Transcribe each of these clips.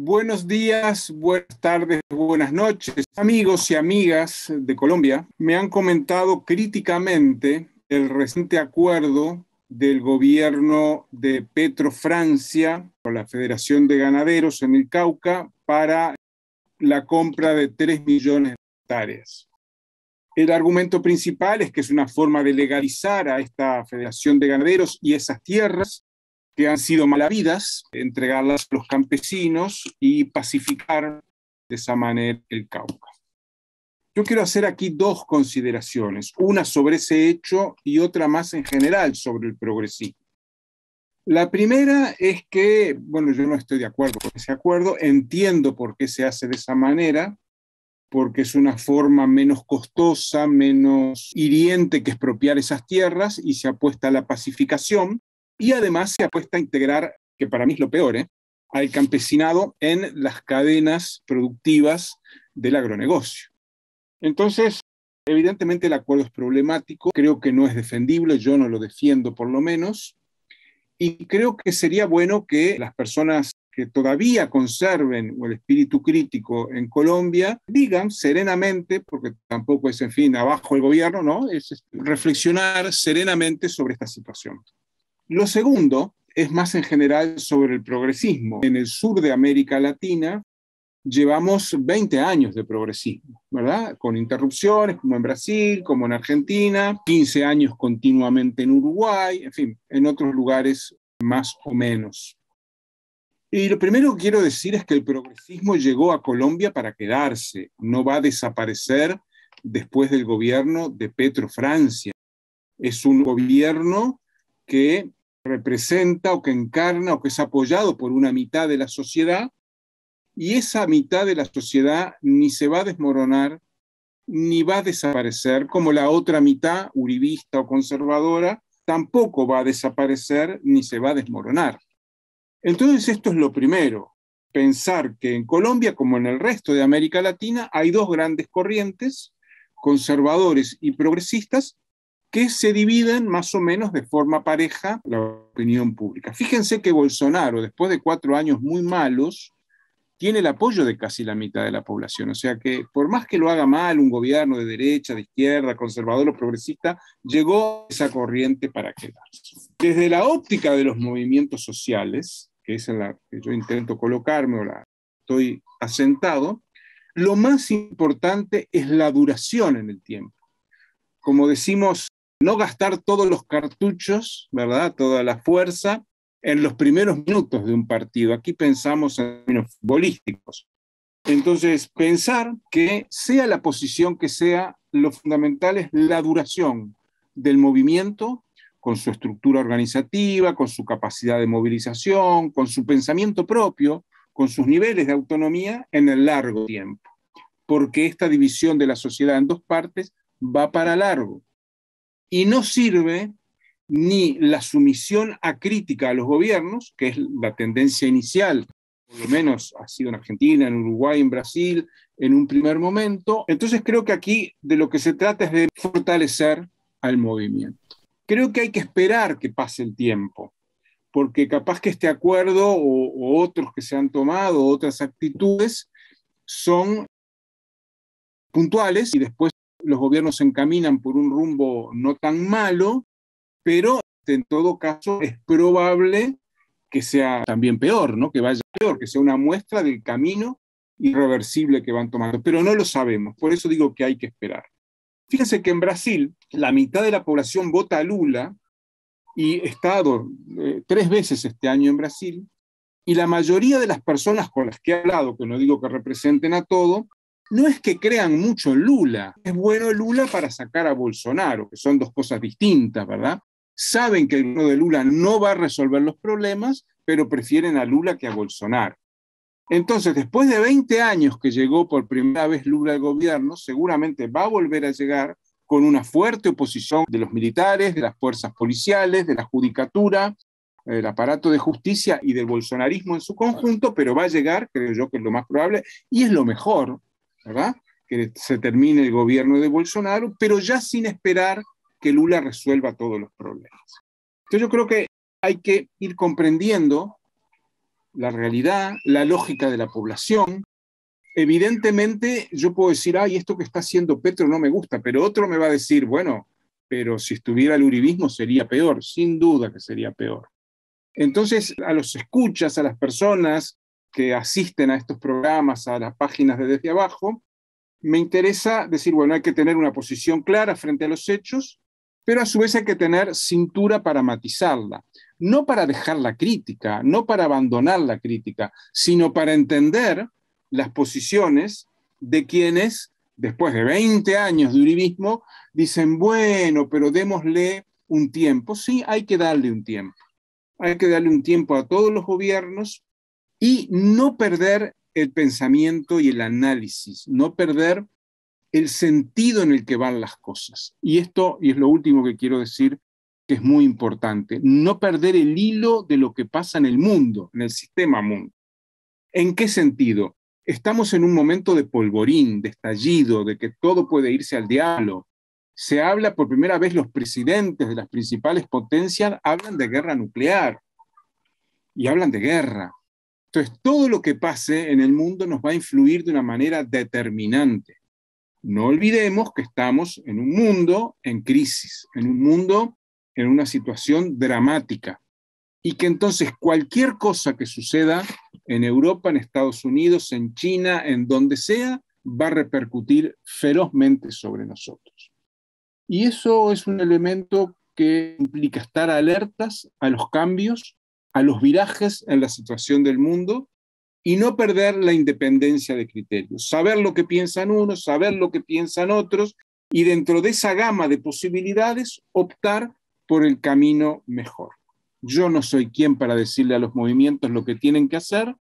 Buenos días, buenas tardes, buenas noches. Amigos y amigas de Colombia me han comentado críticamente el reciente acuerdo del gobierno de Petrofrancia con la Federación de Ganaderos en el Cauca para la compra de 3 millones de hectáreas. El argumento principal es que es una forma de legalizar a esta Federación de Ganaderos y esas tierras que han sido mal habidas, entregarlas a los campesinos y pacificar de esa manera el Cauca. Yo quiero hacer aquí dos consideraciones, una sobre ese hecho y otra más en general sobre el progresismo. La primera es que, bueno, yo no estoy de acuerdo con ese acuerdo, entiendo por qué se hace de esa manera, porque es una forma menos costosa, menos hiriente que expropiar esas tierras y se apuesta a la pacificación. Y además se apuesta a integrar, que para mí es lo peor, al campesinado en las cadenas productivas del agronegocio. Entonces, evidentemente el acuerdo es problemático, creo que no es defendible, yo no lo defiendo por lo menos, y creo que sería bueno que las personas que todavía conserven el espíritu crítico en Colombia digan serenamente, porque tampoco es, en fin, abajo el gobierno, ¿no? Es reflexionar serenamente sobre esta situación. Lo segundo es más en general sobre el progresismo. En el sur de América Latina llevamos 20 años de progresismo, ¿verdad? Con interrupciones, como en Brasil, como en Argentina, 15 años continuamente en Uruguay, en fin, en otros lugares más o menos. Y lo primero que quiero decir es que el progresismo llegó a Colombia para quedarse, no va a desaparecer después del gobierno de Petrofrancia. Es un gobierno que representa o que encarna o que es apoyado por una mitad de la sociedad, y esa mitad de la sociedad ni se va a desmoronar ni va a desaparecer, como la otra mitad, uribista o conservadora, tampoco va a desaparecer ni se va a desmoronar. Entonces esto es lo primero, pensar que en Colombia, como en el resto de América Latina, hay dos grandes corrientes, conservadores y progresistas, que se dividen más o menos de forma pareja la opinión pública. Fíjense que Bolsonaro, después de 4 años muy malos, tiene el apoyo de casi la mitad de la población. O sea que por más que lo haga mal un gobierno de derecha, de izquierda, conservador o progresista, llegó esa corriente para quedarse. Desde la óptica de los movimientos sociales, que es en la que yo intento colocarme o la estoy asentado, lo más importante es la duración en el tiempo. Como decimos, no gastar todos los cartuchos, ¿verdad? Toda la fuerza en los primeros minutos de un partido. Aquí pensamos en términos futbolísticos. Entonces, pensar que sea la posición que sea, lo fundamental es la duración del movimiento, con su estructura organizativa, con su capacidad de movilización, con su pensamiento propio, con sus niveles de autonomía en el largo tiempo. Porque esta división de la sociedad en dos partes va para largo. Y no sirve ni la sumisión acrítica a los gobiernos, que es la tendencia inicial, por lo menos ha sido en Argentina, en Uruguay, en Brasil, en un primer momento. Entonces creo que aquí de lo que se trata es de fortalecer al movimiento. Creo que hay que esperar que pase el tiempo, porque capaz que este acuerdo o otros que se han tomado, otras actitudes, son puntuales y después los gobiernos se encaminan por un rumbo no tan malo, pero en todo caso es probable que sea también peor, ¿no? Que vaya peor, que sea una muestra del camino irreversible que van tomando, pero no lo sabemos, por eso digo que hay que esperar. Fíjense que en Brasil la mitad de la población vota a Lula, y he estado 3 veces este año en Brasil, y la mayoría de las personas con las que he hablado, que no digo que representen a todo, no es que crean mucho en Lula. Es bueno Lula para sacar a Bolsonaro, que son dos cosas distintas, ¿verdad? Saben que el gobierno de Lula no va a resolver los problemas, pero prefieren a Lula que a Bolsonaro. Entonces, después de 20 años que llegó por primera vez Lula al gobierno, seguramente va a volver a llegar con una fuerte oposición de los militares, de las fuerzas policiales, de la judicatura, del aparato de justicia y del bolsonarismo en su conjunto, pero va a llegar, creo yo que es lo más probable, y es lo mejor, ¿verdad? Que se termine el gobierno de Bolsonaro, pero ya sin esperar que Lula resuelva todos los problemas. Entonces yo creo que hay que ir comprendiendo la realidad, la lógica de la población. Evidentemente yo puedo decir, ay, esto que está haciendo Petro no me gusta, pero otro me va a decir, bueno, pero si estuviera el uribismo sería peor, sin duda que sería peor. Entonces, a los escuchas, a las personas que asisten a estos programas, a las páginas de Desde Abajo, me interesa decir, bueno, hay que tener una posición clara frente a los hechos, pero a su vez hay que tener cintura para matizarla. No para dejar la crítica, no para abandonar la crítica, sino para entender las posiciones de quienes, después de 20 años de uribismo, dicen, bueno, pero démosle un tiempo. Sí, hay que darle un tiempo. Hay que darle un tiempo a todos los gobiernos y no perder el pensamiento y el análisis, no perder el sentido en el que van las cosas. Y esto, y es lo último que quiero decir, que es muy importante, no perder el hilo de lo que pasa en el mundo, en el sistema mundo. ¿En qué sentido? Estamos en un momento de polvorín, de estallido, de que todo puede irse al diablo. Se habla por primera vez, los presidentes de las principales potencias hablan de guerra nuclear y hablan de guerra. Entonces, todo lo que pase en el mundo nos va a influir de una manera determinante. No olvidemos que estamos en un mundo en crisis, en un mundo en una situación dramática, y que entonces cualquier cosa que suceda en Europa, en Estados Unidos, en China, en donde sea, va a repercutir ferozmente sobre nosotros. Y eso es un elemento que implica estar alertas a los cambios, a los virajes en la situación del mundo, y no perder la independencia de criterios. Saber lo que piensan unos, saber lo que piensan otros, y dentro de esa gama de posibilidades optar por el camino mejor. Yo no soy quien para decirle a los movimientos lo que tienen que hacer.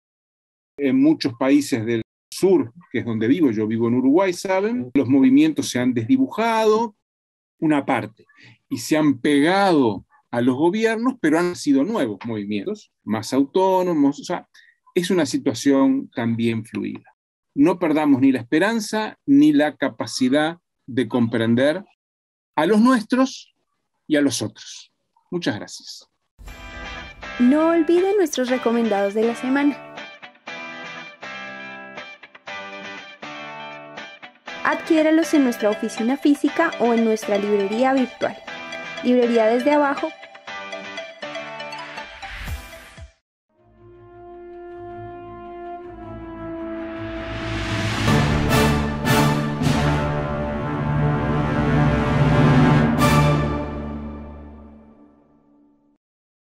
En muchos países del sur, que es donde vivo, yo vivo en Uruguay, saben, los movimientos se han desdibujado, una parte, y se han pegado a los gobiernos, pero han sido nuevos movimientos, más autónomos, o sea, es una situación también fluida. No perdamos ni la esperanza ni la capacidad de comprender a los nuestros y a los otros. Muchas gracias. No olviden nuestros recomendados de la semana. Adquiéralos en nuestra oficina física o en nuestra librería virtual. Librería Desde Abajo